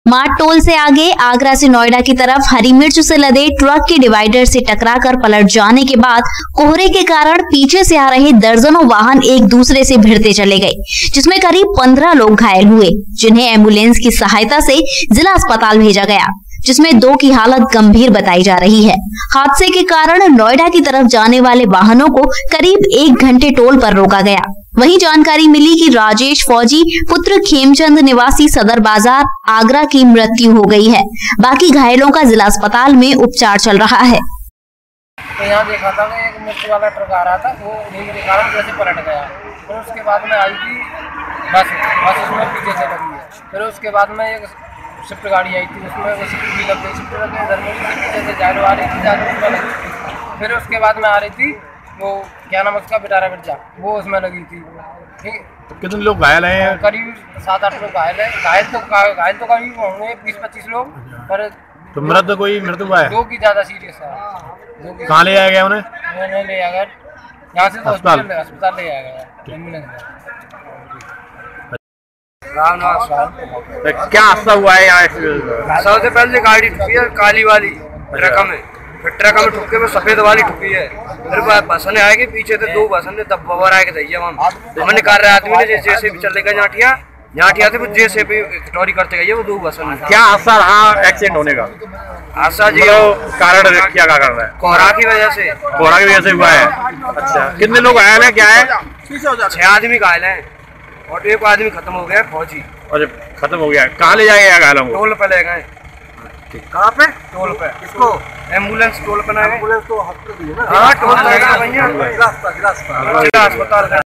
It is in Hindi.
मार्ट टोल से आगे आगरा से नोएडा की तरफ हरी मिर्च से लदे ट्रक के डिवाइडर से टकराकर पलट जाने के बाद कोहरे के कारण पीछे से आ रहे दर्जनों वाहन एक दूसरे से भिड़ते चले गए, जिसमें करीब 15 लोग घायल हुए, जिन्हें एम्बुलेंस की सहायता से जिला अस्पताल भेजा गया, जिसमें 2 की हालत गंभीर बताई जा रही है। हादसे के कारण नोएडा की तरफ जाने वाले वाहनों को करीब 1 घंटे टोल पर रोका गया। वहीं जानकारी मिली कि राजेश फौजी पुत्र खेमचंद निवासी सदर बाजार आगरा की मृत्यु हो गई है। बाकी घायलों का जिला अस्पताल में उपचार चल रहा है। तो यहाँ देखा था कि एक मिर्च वाला ट्रक आ रहा था, वो नींद के कारण जैसे पलट गया। फिर उसके बाद में आई थी बस उसमें पीछे से लगी है। फिर उसके बाद में एक स्विफ्ट गाड़ी आई थी, उसमें वो स्विफ्ट भी लग गई। स्विफ्ट लग गई, इधर में पीछे से जालो आ रही थी, जालो उसमें लगी थी। फिर उसके बाद में आ रही थी वो क्या नाम उसका बिटारा मिर्चा, वो उसमें लगी थी। ठीक, कितने लोग घायल हैं? करीब 7-8 लोग घायल है। घायल तो करीब होंगे 20-25 लोग। पर तो मृत्यु हुआ है? 2 की ज्यादा सीरियस है। कहाँ ले जाया गया उन्हें? ले आया गया यहाँ से, तो अस्पताल ले आया गया एम्बुलेंस। क्या हादसा हुआ है यहाँ? सबसे पहले गाड़ी ठुकी है काली वाली ट्रक में, फिर ट्रक में ठुके में सफेद वाली ठुकी है। फिर बसने आएगी पीछे से 2 बसने तब बबर आए के हमने कार रहे आदमी ने जैसे भी चले गए जाटिया थे, जैसे भी टोरी करते गए वो 2 बसन। क्या हादसा रहा एक्सीडेंट होने का? हादसा जी कारण क्या कर रहा है? कोहरा की वजह से हुआ है। अच्छा, कितने लोग घायल हैं? क्या है? 6 आदमी घायल हैं और 1 आदमी खत्म हो गया फौजी। अरे खत्म हो गया, कहाँ ले जाएगा घायलों को? टोल पे ले गए। कहाँ पे? टोल पे। इसको एम्बुलेंस टोल पे ना, एम्बुलेंस तो हॉस्पिटल है ना। हाँ टोल पे भैया, जिला अस्पताल।